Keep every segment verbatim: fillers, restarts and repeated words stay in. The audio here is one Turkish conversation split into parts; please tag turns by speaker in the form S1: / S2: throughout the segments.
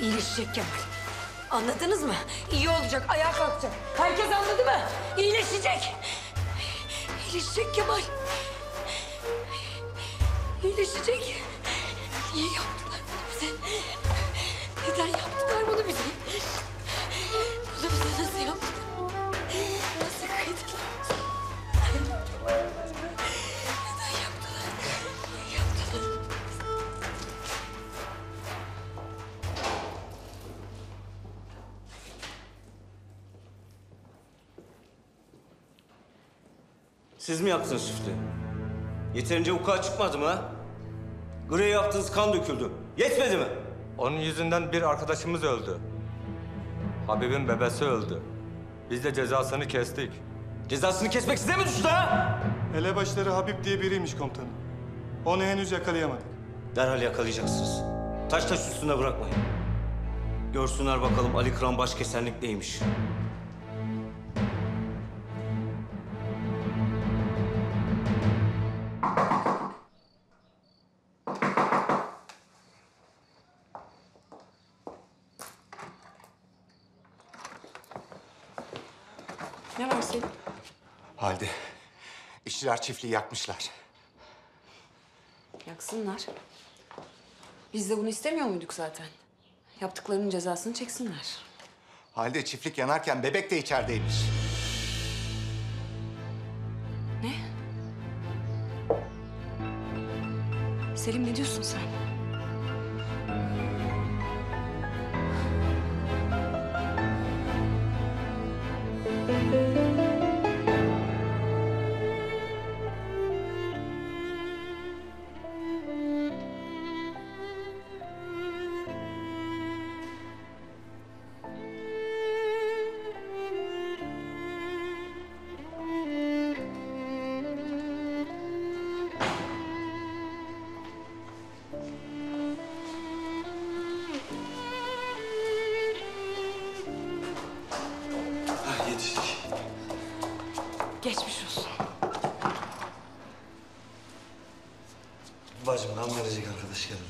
S1: İyileşecek Kemal. Anladınız mı? İyi olacak, ayağa kalkacak. Herkes anladı mı? İyileşecek. İyileşecek Kemal. İyileşecek. Niye yaptılar bunu bize? Neden yaptılar bunu bize? Bunu bize nasıl yaptılar? Nasıl kıydılar? Neden yaptılar? Niye yaptılar?
S2: Siz mi yaptınız çifti? Yeterince vukuat çıkmadı mı ha? Gri yaptığınız kan döküldü. Yetmedi mi?
S3: Onun yüzünden bir arkadaşımız öldü. Habib'in bebesi öldü. Biz de cezasını kestik.
S2: Cezasını kesmek size mi düştü ha?
S4: Elebaşları Habib diye biriymiş komutanım. Onu henüz yakalayamadık.
S2: Derhal yakalayacaksınız. Taş taş üstüne bırakmayın. Görsünler bakalım Ali Kıran başkesenlik neymiş.
S1: Ne var senin?
S5: Halide, işçiler çiftliği yakmışlar.
S6: Yaksınlar. Biz de bunu istemiyor muyduk zaten? Yaptıklarının cezasını çeksinler.
S5: Halide, çiftlik yanarken bebek de içerideymiş.
S6: Ne? Selim ne diyorsun sen?
S2: Yetiştik.
S6: Geçmiş olsun.
S2: Bacım kan verecek arkadaş geldi.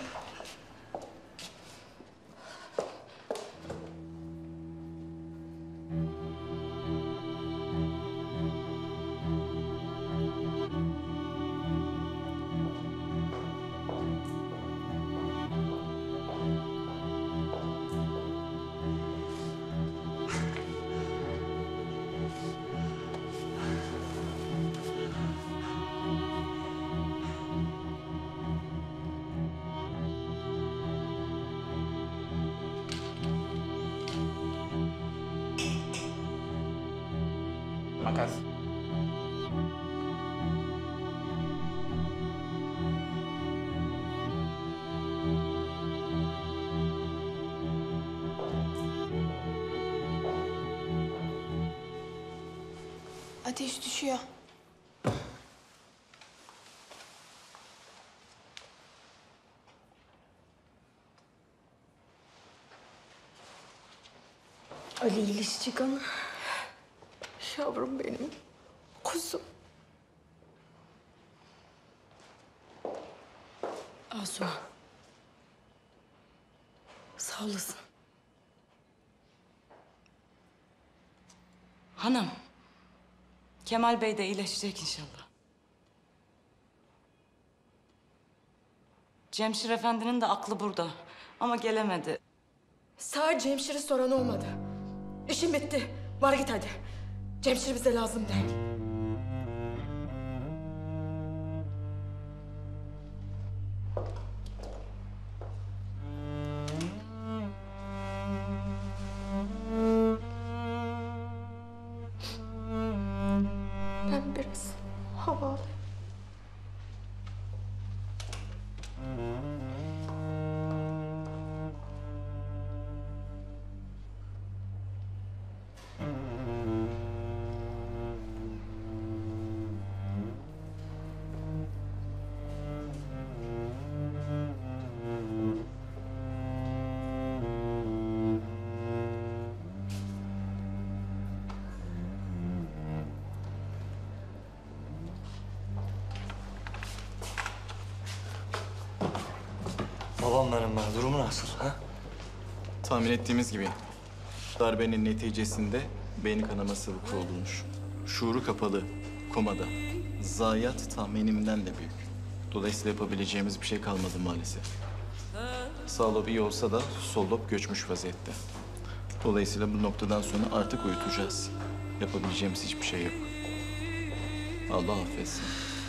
S3: Makas.
S7: Ateş düşüyor.
S1: Ali iyileşecek ana. Yavrum benim. Kuzum. Asuman. Sağ olasın.
S8: Hanım, Kemal Bey de iyileşecek inşallah. Cemşir Efendi'nin de aklı burada ama gelemedi.
S7: Sadece hemşire soran olmadı. İşim bitti. Var git hadi. Cemşir bize lazım de. Ben biraz hava alayım.
S2: Babam benim ben. Durumu nasıl ha?
S9: Tahmin ettiğimiz gibi darbenin neticesinde beyin kanaması vuku bulmuş. Şuuru kapalı, komada. Zayiat tahminimden de büyük. Dolayısıyla yapabileceğimiz bir şey kalmadı maalesef. Sağ lob iyi olsa da sol lob göçmüş vaziyette. Dolayısıyla bu noktadan sonra artık uyutacağız. Yapabileceğimiz hiçbir şey yok. Allah affetsin.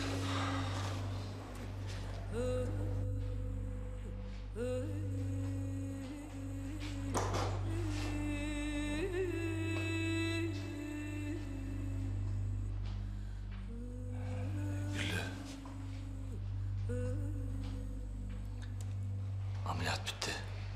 S2: Ameliyat bitti.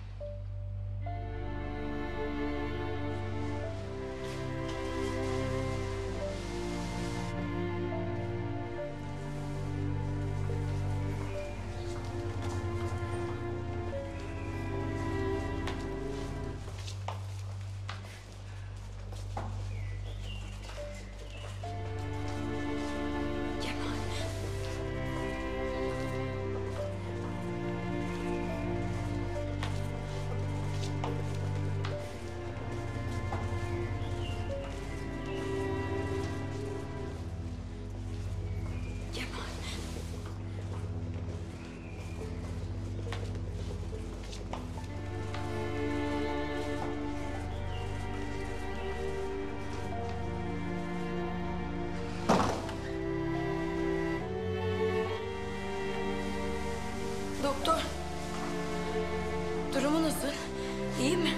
S1: Doktor. Durumu nasıl? İyi mi?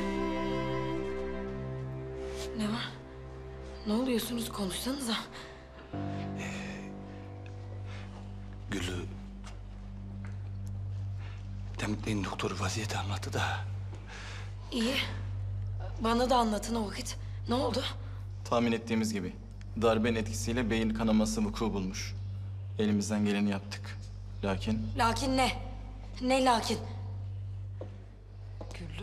S1: Ne var? Ne oluyorsunuz? Konuşsanıza.
S2: Güllü... Demin doktor vaziyeti anlattı da...
S1: İyi. Bana da anlatın o vakit. Ne oldu?
S9: Tahmin ettiğimiz gibi darbenin etkisiyle beyin kanaması vuku bulmuş. Elimizden geleni yaptık. Lakin
S1: Lakin ne? Ne lakin?
S8: Güllü.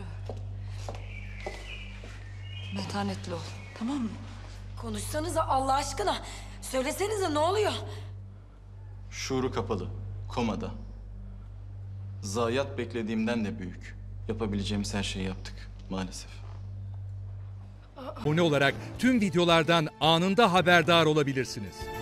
S8: Metanetli ol. Tamam mı?
S1: Konuşsanıza Allah aşkına. Söylesenize ne oluyor?
S9: şuuru kapalı, komada. Zayiat beklediğimden de büyük. Yapabileceğimiz her şeyi yaptık maalesef.
S10: Abone olarak tüm videolardan anında haberdar olabilirsiniz.